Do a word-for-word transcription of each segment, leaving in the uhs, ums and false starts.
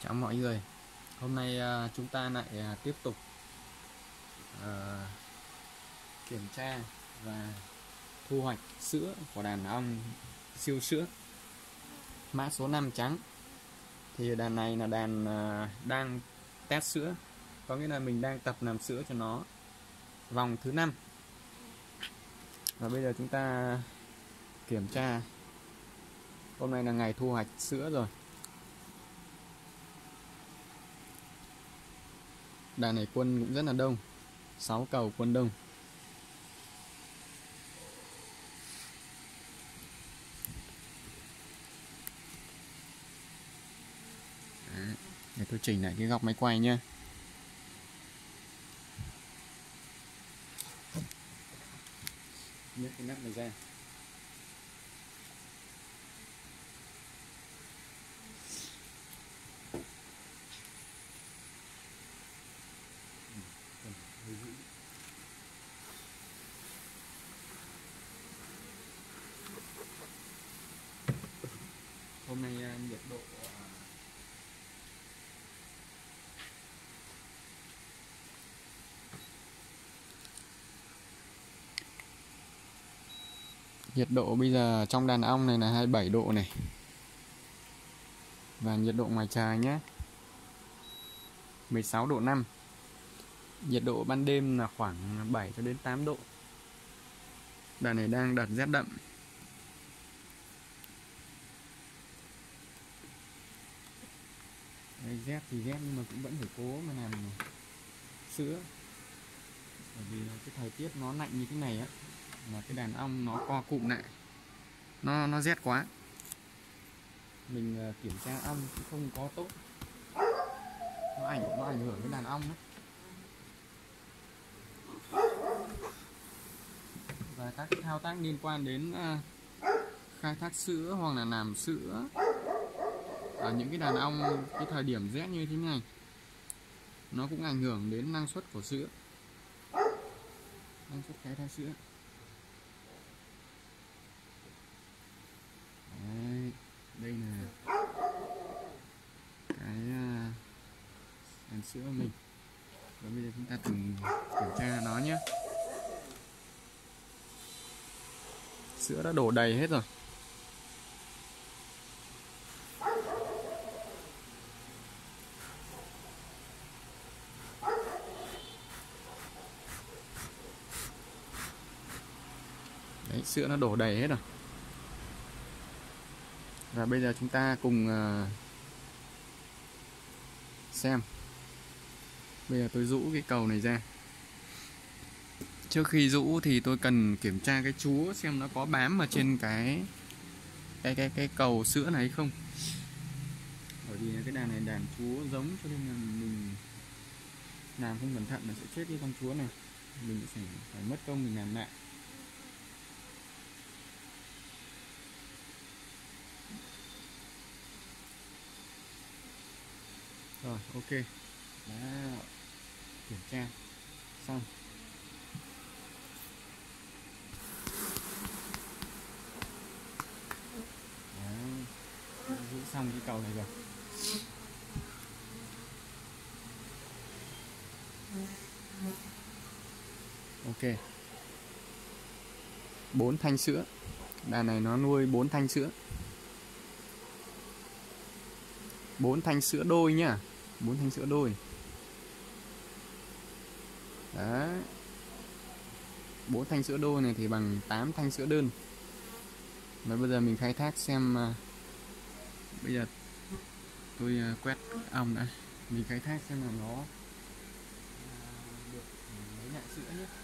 Chào mọi người. Hôm nay à, chúng ta lại à, tiếp tục à, kiểm tra và thu hoạch sữa của đàn ong siêu sữa mã số năm trắng. Thì đàn này là đàn à, đang test sữa, có nghĩa là mình đang tập làm sữa cho nó vòng thứ năm. Và bây giờ chúng ta kiểm tra. Hôm nay là ngày thu hoạch sữa rồi. Đàn này quân cũng rất là đông, sáu cầu quân đông. Đấy, để tôi chỉnh lại cái góc máy quay nhé. Nhấc cái nắp này ra. Hôm nay nhiệt độ nhiệt độ bây giờ trong đàn ong này là hai mươi bảy độ này. Và nhiệt độ ngoài trời nhé, mười sáu độ năm. Nhiệt độ ban đêm là khoảng bảy cho đến tám độ. Đàn này đang đợt rét đậm. Đây, rét thì rét nhưng mà cũng vẫn phải cố mà làm sữa. Bởi vì cái thời tiết nó lạnh như thế này á, là cái đàn ong nó co cụm lại, nó nó rét quá. Mình kiểm tra ong cũng không có tốt, nó ảnh nó ảnh hưởng đến đàn ong đó. Và các cái thao tác liên quan đến uh, khai thác sữa hoặc là làm sữa ở những cái đàn ong cái thời điểm rét như thế này, nó cũng ảnh hưởng đến năng suất của sữa, năng suất khai thác sữa. Đấy, đây là cái uh, đàn sữa của mình. Và bây giờ chúng ta cùng kiểm tra nó nhé. Sữa đã đổ đầy hết rồi. Đấy, sữa nó đổ đầy hết rồi. Và bây giờ chúng ta cùng uh, xem. Bây giờ tôi rũ cái cầu này ra. Trước khi rũ thì tôi cần kiểm tra cái chúa xem nó có bám vào trên cái cái cái cái cầu sữa này hay không. Bởi vì cái đàn này đàn chúa giống, cho nên là mình làm không cẩn thận là sẽ chết cái con chúa này. Mình sẽ phải mất công mình làm lại. Rồi, ok. Đã kiểm tra xong. Giữ xong cái cầu này rồi. Ok. Bốn thanh sữa. Đàn này nó nuôi bốn thanh sữa. Bốn thanh sữa đôi nhá. Bốn thanh sữa đôi. Đấy. Bốn thanh sữa đôi này thì bằng tám thanh sữa đơn. Và bây giờ mình khai thác xem. Bây giờ tôi quét ong đã. Mình khai thác xem là nó được mấy lạng sữa nhé.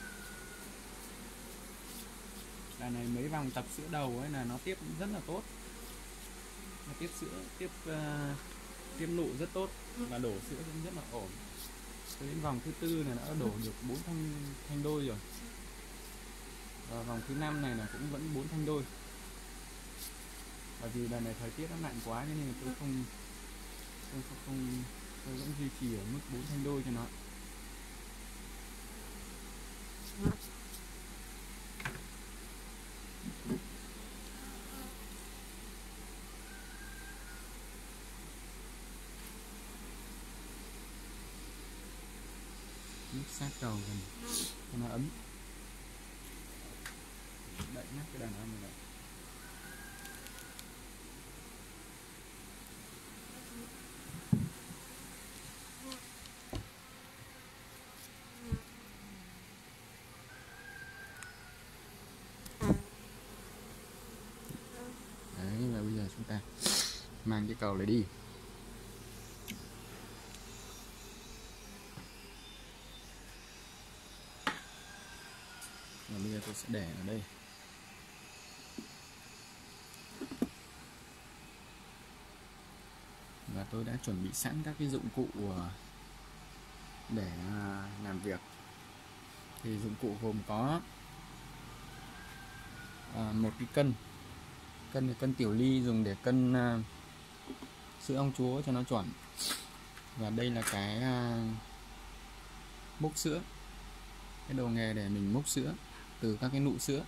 Đàn này mấy vòng tập sữa đầu ấy là nó tiếp rất là tốt. Nó tiếp sữa, tiếp uh, tiếp nụ rất tốt và đổ sữa cũng rất là ổn. Tới đến vòng thứ tư này nó đã đổ được bốn thanh thanh đôi rồi. Và vòng thứ năm này là cũng vẫn bốn thanh đôi. Bởi vì đàn này thời tiết nó lạnh quá cho nên là tôi không tôi không, không tôi vẫn duy trì ở mức bốn thanh đôi cho nó. sát cầu gần cho nó ấm. Đậy nắp cái đàn âm này lại. Đấy, và bây giờ chúng ta mang cái cầu này đi. Và bây giờ tôi sẽ để ở đây. Và tôi đã chuẩn bị sẵn các cái dụng cụ để làm việc. Thì dụng cụ gồm có một cái cân. Cân là cân tiểu ly dùng để cân sữa ong chúa cho nó chuẩn. Và đây là cái múc sữa, cái đồ nghề để mình múc sữa từ các cái nụ sữa.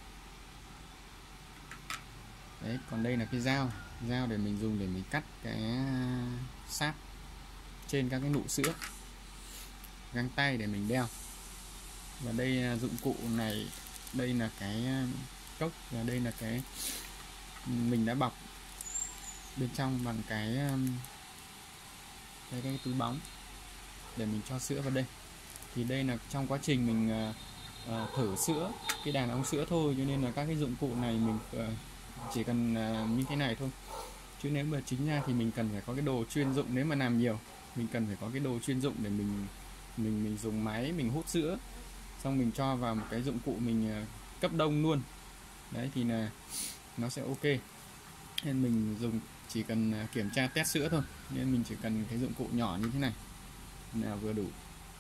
Đấy, còn đây là cái dao, dao để mình dùng để mình cắt cái sáp trên các cái nụ sữa. Găng tay để mình đeo. Và đây dụng cụ này, đây là cái cốc, và đây là cái mình đã bọc bên trong bằng cái cái, cái túi bóng để mình cho sữa vào đây. Thì đây là trong quá trình mình uh, thử sữa cái đàn ong sữa thôi, cho nên là các cái dụng cụ này mình uh, chỉ cần uh, như thế này thôi. Chứ nếu mà chính ra thì mình cần phải có cái đồ chuyên dụng. Nếu mà làm nhiều mình cần phải có cái đồ chuyên dụng để mình mình mình dùng máy mình hút sữa, xong mình cho vào một cái dụng cụ mình uh, cấp đông luôn. Đấy thì là nó sẽ ok. Nên mình dùng chỉ cần kiểm tra test sữa thôi, nên mình chỉ cần cái dụng cụ nhỏ như thế này là vừa đủ.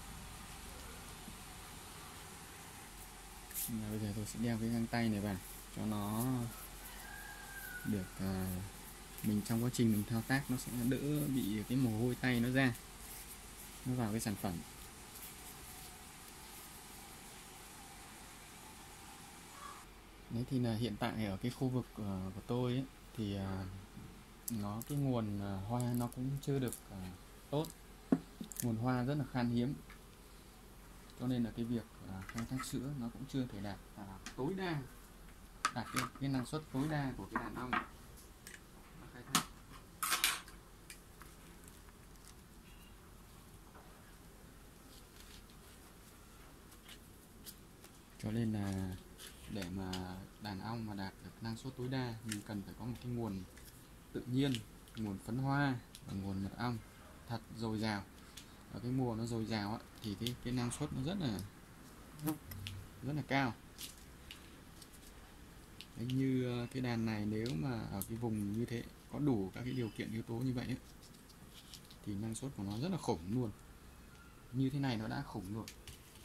Và bây giờ tôi sẽ đeo cái găng tay này vào cho nó được uh, mình trong quá trình mình thao tác nó sẽ đỡ bị cái mồ hôi tay nó ra, nó vào cái sản phẩm. Đấy thì là hiện tại ở cái khu vực uh, của tôi ấy, thì uh, nó cái nguồn uh, hoa nó cũng chưa được uh, tốt, nguồn hoa rất là khan hiếm, cho nên là cái việc uh, khai thác sữa nó cũng chưa thể đạt uh, tối đa, đạt cái, cái năng suất tối đa của cái đàn ong khai thác. Cho nên là để mà đàn ong mà đạt được năng suất tối đa, mình cần phải có một cái nguồn tự nhiên, nguồn phấn hoa và nguồn mật ong thật dồi dào. Ở cái mùa nó dồi dào thì cái, cái năng suất nó rất là rất là cao. Đấy, như cái đàn này nếu mà ở cái vùng như thế có đủ các cái điều kiện yếu tố như vậy ấy, thì năng suất của nó rất là khủng luôn. Như thế này nó đã khủng rồi.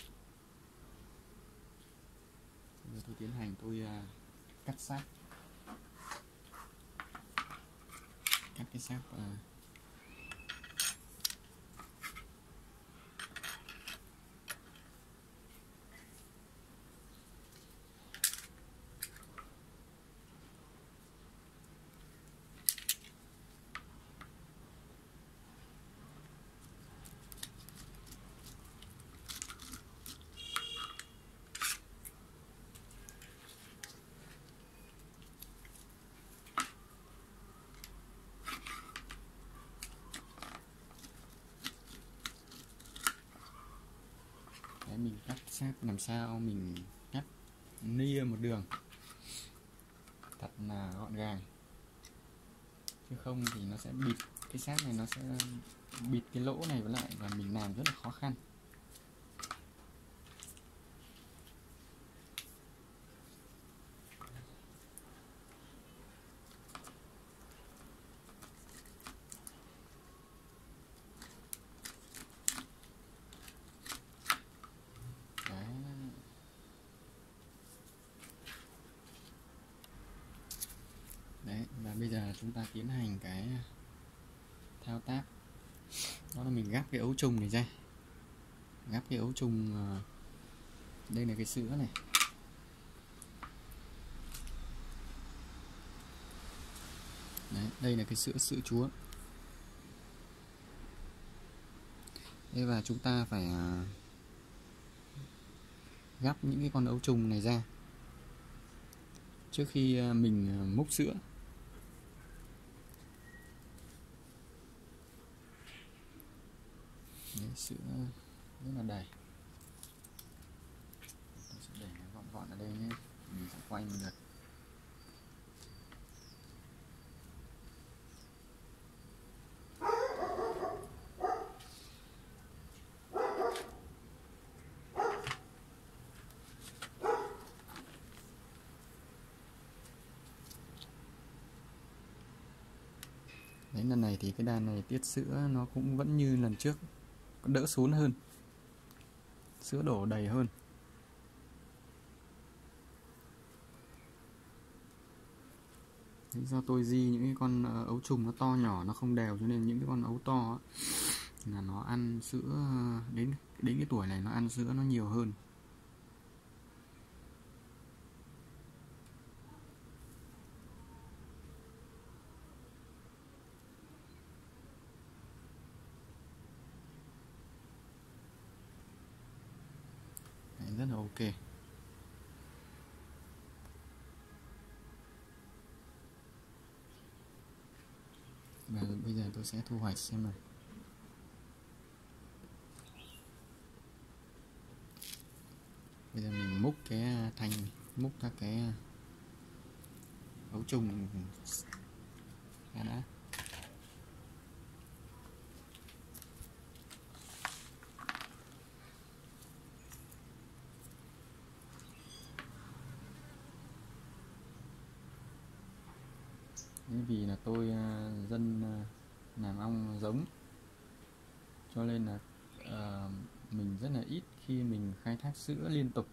Bây giờ tôi tiến hành tôi uh, cắt sáp, cắt cái sáp uh, mình cắt sáp làm sao mình cắt nia một đường thật là gọn gàng, chứ không thì nó sẽ bịt cái sáp này, nó sẽ bịt cái lỗ này với lại, và mình làm rất là khó khăn. Đấy, và bây giờ chúng ta tiến hành cái thao tác, đó là mình gắp cái ấu trùng này ra, gắp cái ấu trùng. Đây là cái sữa này, đấy, đây là cái sữa sữa chúa. Thế và chúng ta phải gắp những cái con ấu trùng này ra trước khi mình múc sữa. Đấy, sữa rất là đầy. Tôi sẽ để nó gọn gọn ở đây nhé, mình sẽ quay một lượt. Đấy, lần này thì cái đàn này tiết sữa nó cũng vẫn như lần trước, đỡ sún hơn, sữa đổ đầy hơn. Đấy, do tôi di những cái con ấu trùng nó to nhỏ nó không đều, cho nên những cái con ấu to á, là nó ăn sữa đến đến cái tuổi này nó ăn sữa nó nhiều hơn. Đấy, rất là ok. Và bây giờ tôi sẽ thu hoạch xem nào. Bây giờ mình múc cái thanh, múc các cái ấu trùng ra đã. Vì là tôi dân làm ong giống, cho nên là uh, mình rất là ít khi mình khai thác sữa liên tục,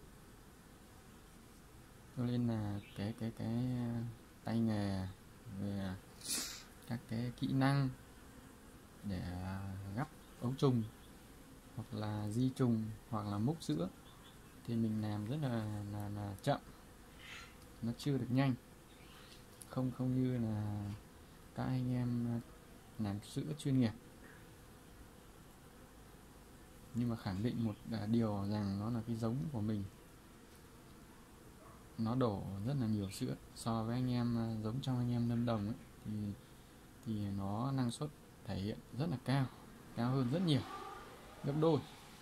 cho nên là cái cái cái tay nghề về các cái kỹ năng để gắp ấu trùng hoặc là di trùng hoặc là múc sữa thì mình làm rất là là, là chậm, nó chưa được nhanh, không không như là các anh em làm sữa chuyên nghiệp. Nhưng mà khẳng định một điều rằng nó là cái giống của mình, nó đổ rất là nhiều sữa so với anh em giống trong anh em Lâm Đồng ấy, thì thì nó năng suất thể hiện rất là cao, cao hơn rất nhiều, gấp đôi,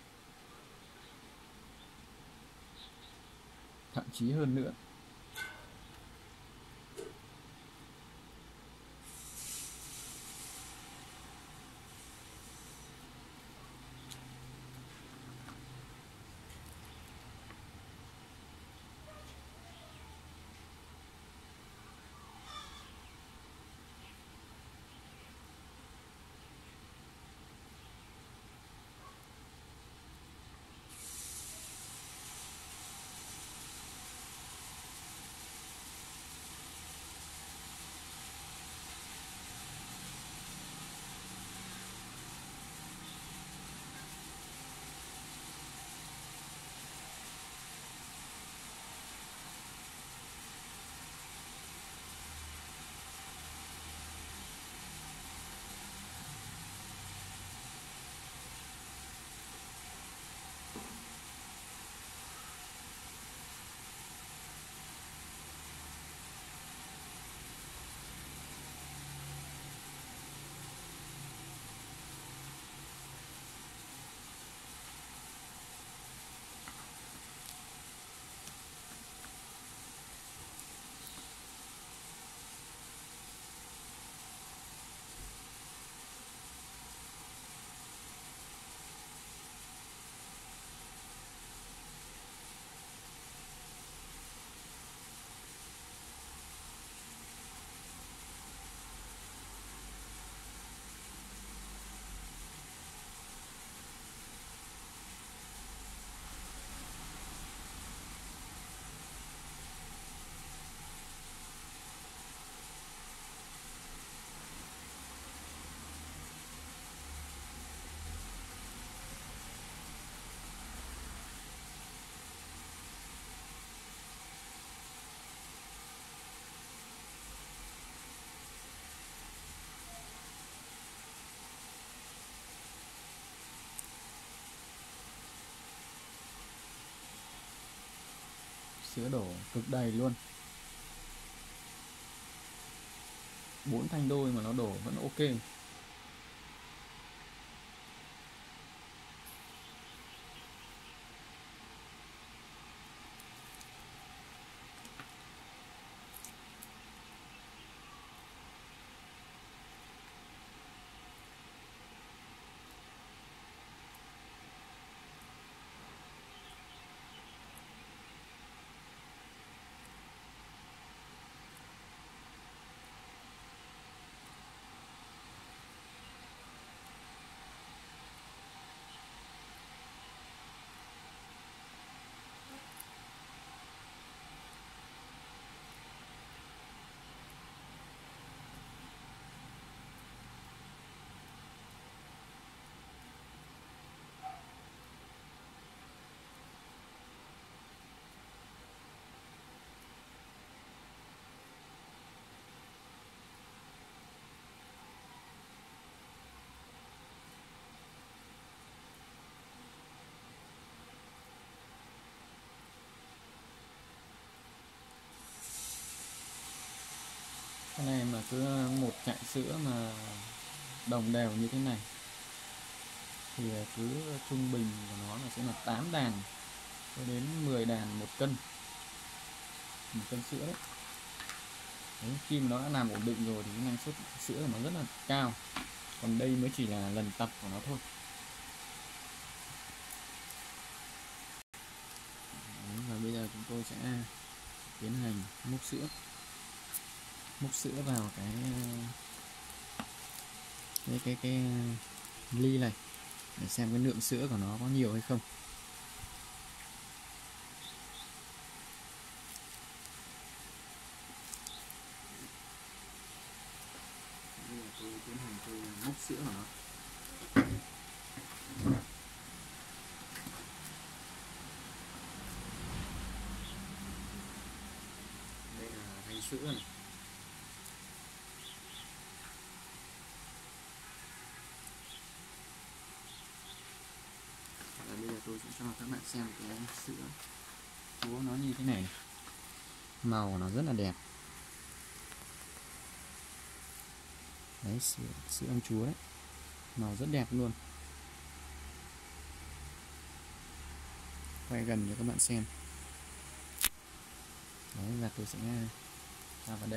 thậm chí hơn nữa. sữa đổ cực đầy luôn. Bốn thanh đôi mà nó đổ vẫn ok. Cái này mà cứ một chại sữa mà đồng đều như thế này thì cứ trung bình của nó là sẽ là tám đàn cho đến mười đàn một cân, một cân sữa đấy. Đấy, khi mà nó đã làm ổn định rồi thì cái năng suất sữa của nó rất là cao. Còn đây mới chỉ là lần tập của nó thôi. Đấy, và bây giờ chúng tôi sẽ tiến hành múc sữa múc sữa vào cái cái cái cái ly này để xem cái lượng sữa của nó có nhiều hay không. Bây giờ tôi tiến hành tôi múc sữa của nó. Đây là thanh sữa này. Và bây giờ tôi sẽ cho các bạn xem cái sữa chúa nó như thế này. Màu của nó rất là đẹp. Đấy, sữa, sữa ông chúa đấy, màu rất đẹp luôn. Quay gần cho các bạn xem. Đấy, và tôi sẽ ra vào đây.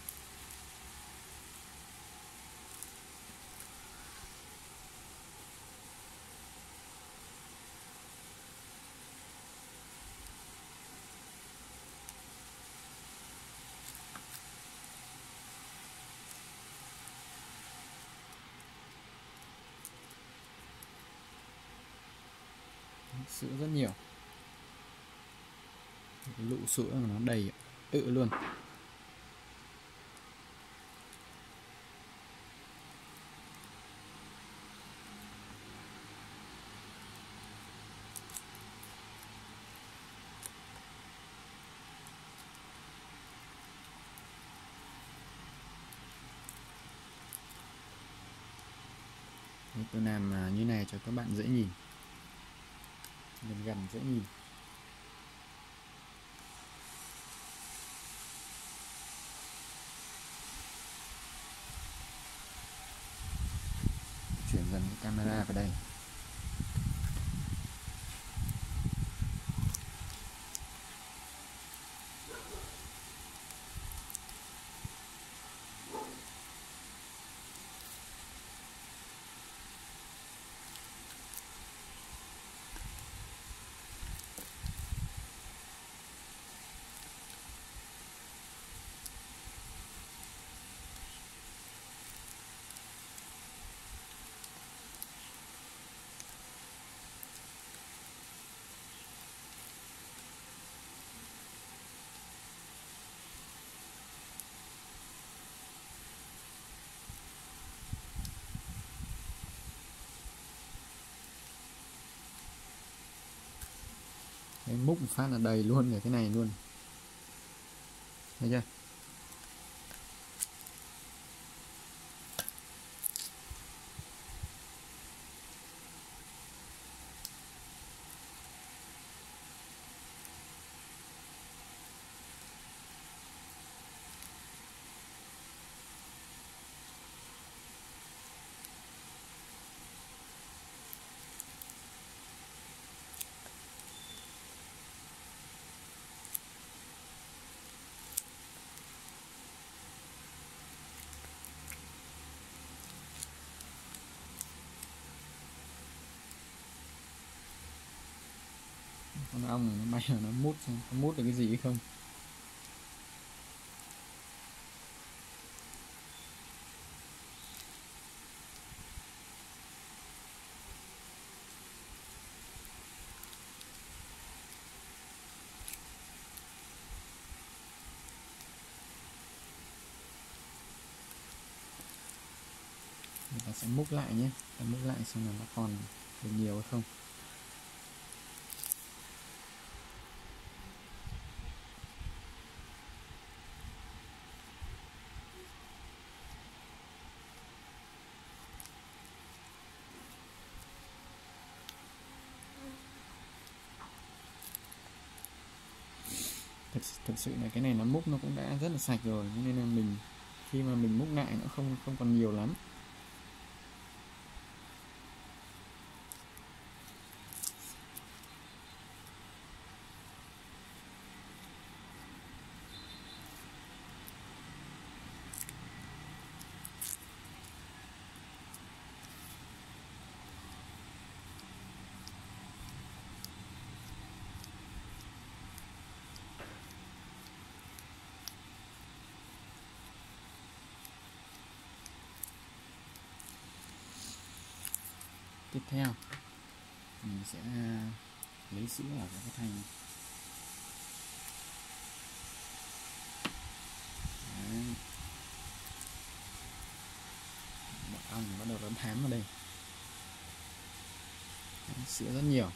Sữa rất nhiều, cái lụ sữa của nó đầy ự luôn. Đấy, tôi làm như này cho các bạn dễ nhìn, gần gần dễ nhìn. Chuyển dần cái camera vào đây. Đấy, múc một phát là đầy luôn cái này luôn, thấy chưa? con ong này nó bay vào nó mút xem có mút được cái gì hay không. Người ta sẽ múc lại nhé, ta múc lại xem là nó còn được nhiều hay không. Thực, thực sự là cái này nó múc nó cũng đã rất là sạch rồi, nên là mình khi mà mình múc lại nó không không còn nhiều lắm. Tiếp theo mình sẽ lấy sữa ở cái thanh. Đấy. Bọn ong bắt đầu nó bám vào đây. Đấy, sữa rất nhiều.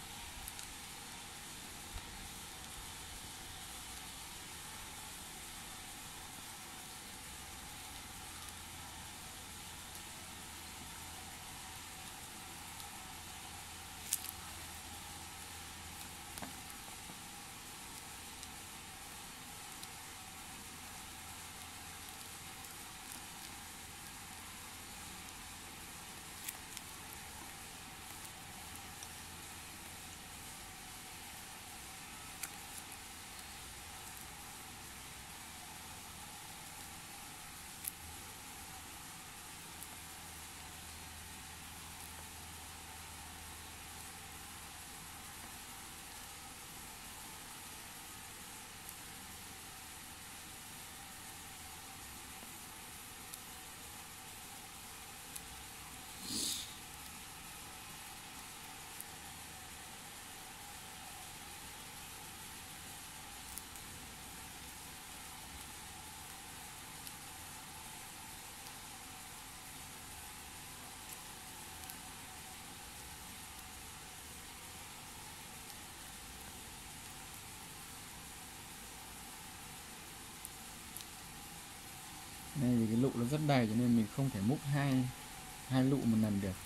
Đây vì cái lụ nó rất đầy cho nên mình không thể múc hai hai lụ một lần được.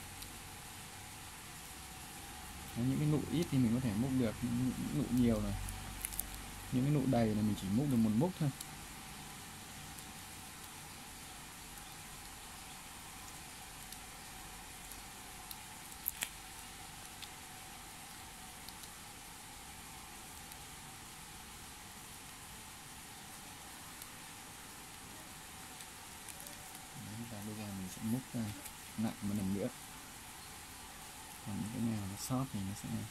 Đấy, những cái lụ ít thì mình có thể múc được, những, những lụ nhiều này, những cái lụ đầy là mình chỉ múc được một múc thôi. Đấy, và bây giờ mình sẽ múc lại một lần nữa. Còn những cái nào nó sót thì nó sẽ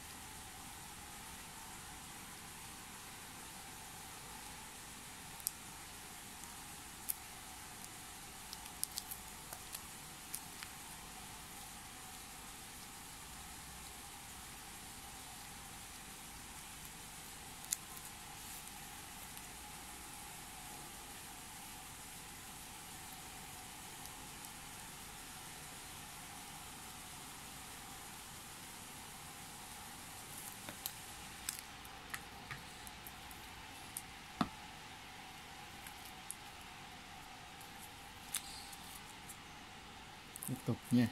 tiếp tục nha.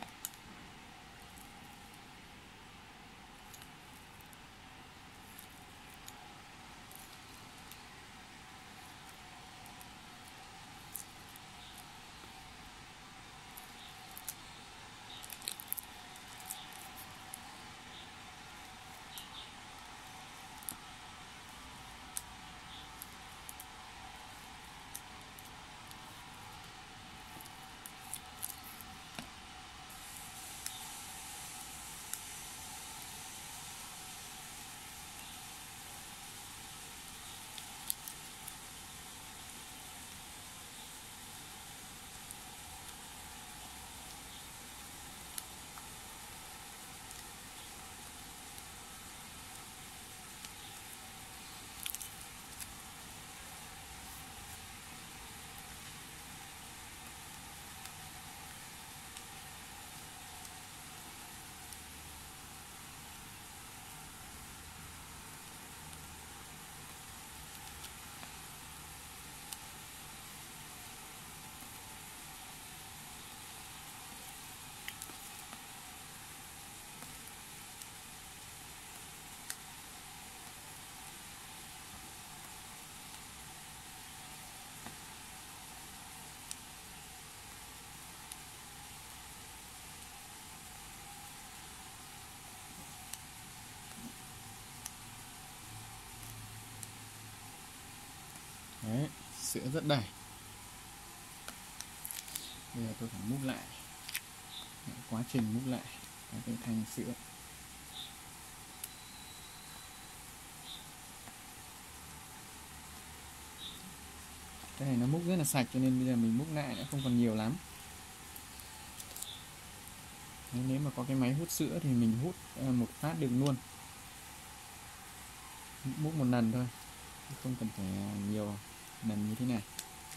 sữa rất đầy. Bây giờ tôi phải múc lại quá trình múc lại các cái thanh sữa. Cái này nó múc rất là sạch cho nên bây giờ mình múc lại đã không còn nhiều lắm. Nếu mà có cái máy hút sữa thì mình hút một phát được luôn, múc một lần thôi, không cần phải nhiều lần như thế này.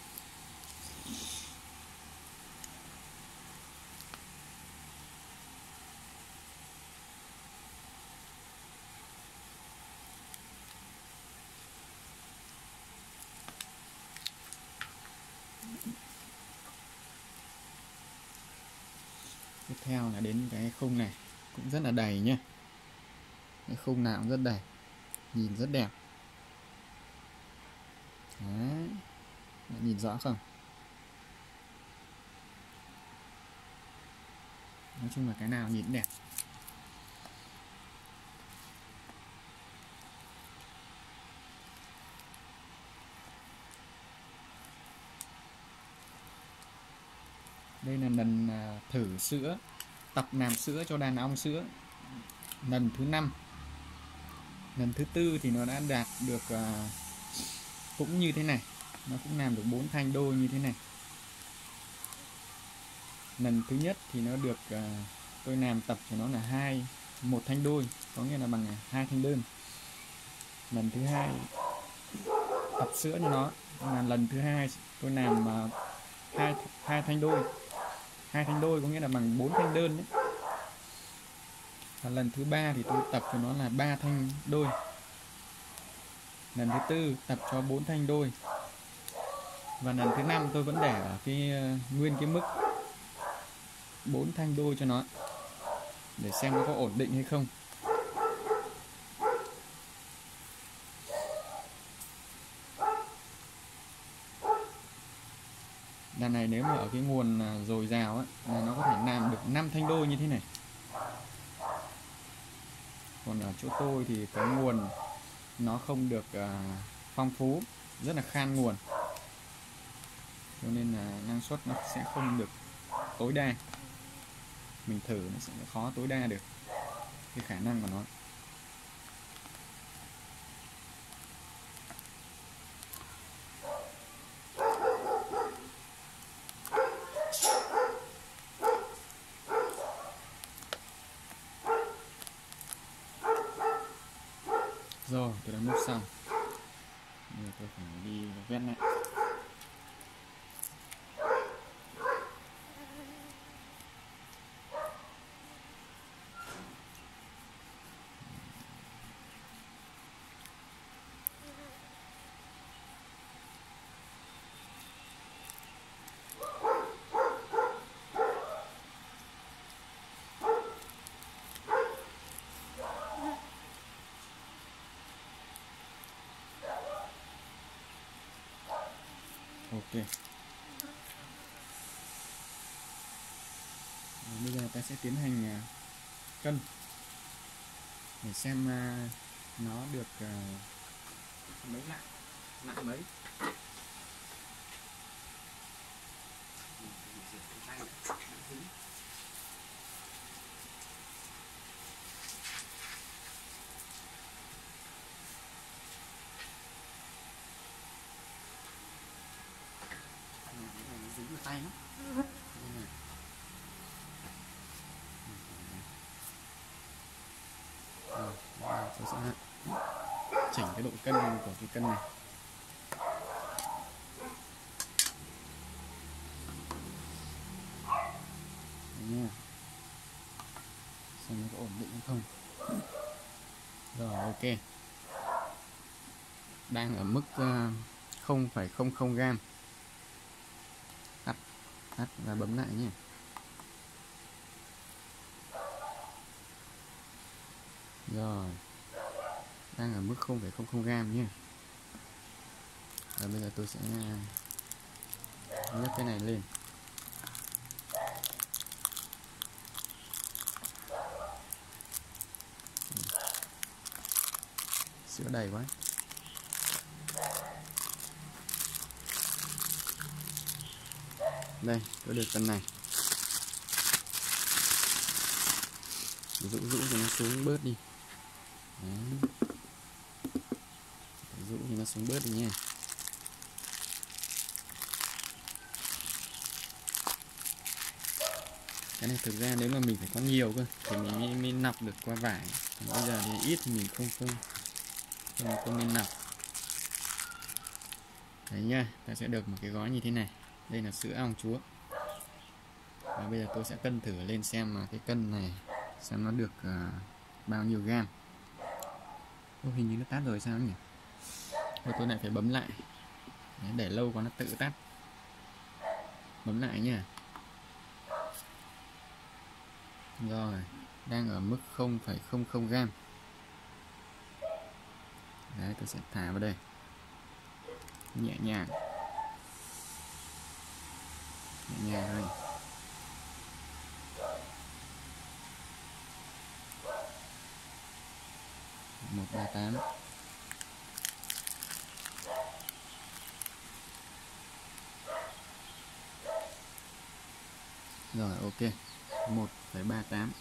Tiếp theo là đến cái khung này cũng rất là đầy nhé. Cái khung nào cũng rất đầy, nhìn rất đẹp. Đấy, bạn nhìn rõ không? Nói chung là cái nào nhìn đẹp. Đây là lần thử sữa, tập làm sữa cho đàn ong sữa lần thứ năm. Lần thứ tư thì nó đã đạt được uh, cũng như thế này, nó cũng làm được bốn thanh đôi như thế này. Lần thứ nhất thì nó được uh, tôi làm tập cho nó là hai một thanh đôi, có nghĩa là bằng hai thanh đơn. Lần thứ hai tập sữa cho nó là lần thứ hai tôi làm uh, hai hai thanh đôi, hai thanh đôi có nghĩa là bằng bốn thanh đơn đấy. Và lần thứ ba thì tôi tập cho nó là ba thanh đôi. Lần thứ tư tập cho bốn thanh đôi. Và lần thứ năm tôi vẫn để ở cái uh, nguyên cái mức bốn thanh đôi cho nó, để xem nó có ổn định hay không. Đàn này nếu mà ở cái nguồn dồi dào á, là nó có thể làm được năm thanh đôi như thế này. Còn ở chỗ tôi thì cái nguồn nó không được uh, phong phú, rất là khan nguồn, cho nên là năng suất nó sẽ không được tối đa. Mình thử nó sẽ khó tối đa được cái khả năng của nó. Rồi, tôi đã múc xong. Bây giờ tôi phải đi vét lại. Ok. Bây giờ ta sẽ tiến hành cân để xem nó được mấy lạng, nặng mấy. Dính vào tay lắm. Rồi, tôi sẽ chỉnh cái độ cân của cái cân này. Đấy nha. Xem nó có ổn định hay không. Rồi, ok. Đang ở mức không phẩy không không gam. Tắt, tắt và bấm lại nhé. Rồi, đang ở mức không phẩy không không gam nhé. Và bây giờ tôi sẽ nhấc cái này lên. Sữa đầy quá. Đây, tôi được cân này. Rũ rũ cho nó xuống bớt đi. Đấy. Rũ cho nó xuống bớt đi nha. Cái này thực ra nếu mà mình phải có nhiều cơ thì mình mới, mới nọc được qua vải. Còn bây giờ thì ít thì mình không không không, không nên nọc. Đấy nha, ta sẽ được một cái gói như thế này. Đây là sữa ong chúa. Và bây giờ tôi sẽ cân thử lên xem mà cái cân này xem nó được uh, bao nhiêu gam. Ô, hình như nó tắt rồi sao nhỉ? Thôi tôi lại phải bấm lại. Đấy, để lâu quá nó tự tắt. Bấm lại nha. Rồi, đang ở mức không phẩy không không gam. Đấy, tôi sẽ thả vào đây. Nhẹ nhàng. Nhẹ nhàng thôi. một ba tám. Rồi, ok. một phẩy ba tám.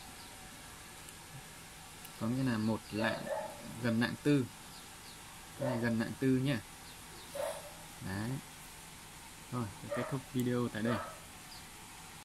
Có nghĩa là một lạng gần lạng tư. Cái này gần lạng tư nhá. Đấy. Rồi, tôi kết thúc video tại đây.